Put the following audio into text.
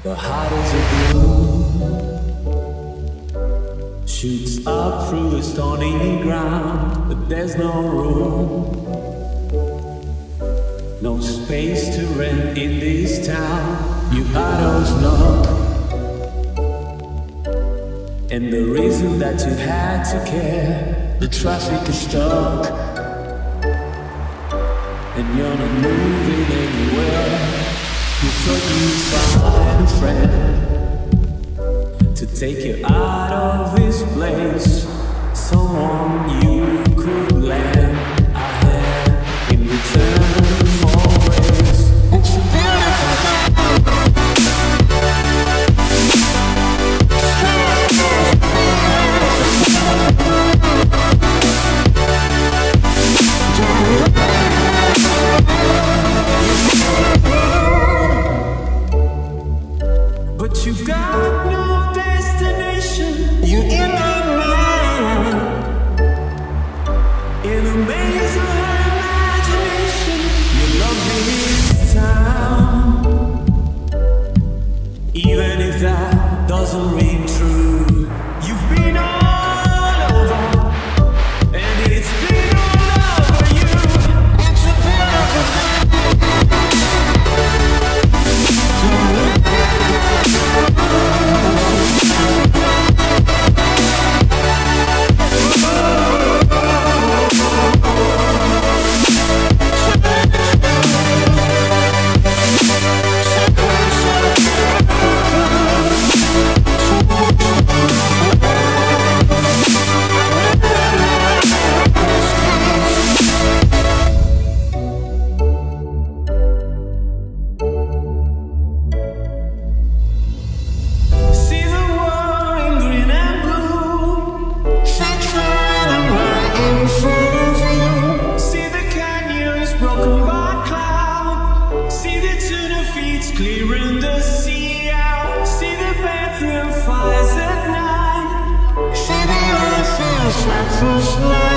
The heart is a balloon, shoots up through a stony ground, but there's no room, no space to rent in this town. You idols knock, and the reason that you had to care, the traffic is stuck, and you're not moving anywhere. You thought you'd find a friend to take you out of this place, someone you could lend a hand in return for grace. It's a beautiful but you've got no destination. You're in my mind, in a maze of imagination. You love me this town, even if that doesn't ring true. You've been all over, and it's been all over you. It's a beautiful thing. Clearing the sea out, see the bathroom fires at night, see the earth feels like first light.